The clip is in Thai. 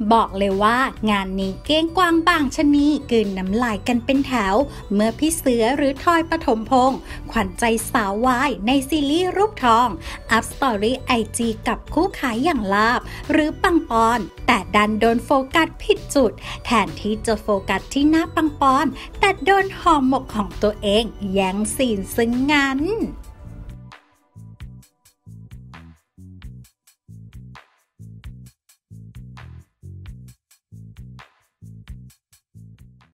บอกเลยว่างานนี้เก้งกวางบางชะนีกลืนน้ำลายกันเป็นแถวเมื่อพี่เสือหรือทอยปฐมพงษ์ขวัญใจสาววายในซีรีส์รูปทองอัพสตอรี่ไอจีกับคู่ขายอย่างลาบหรือปังปอนแต่ดันโดนโฟกัสผิดจุดแทนที่จะโฟกัสที่หน้าปังปอนแต่โดนห่อหมกของตัวเองแย่งซีนซึ่งงั้น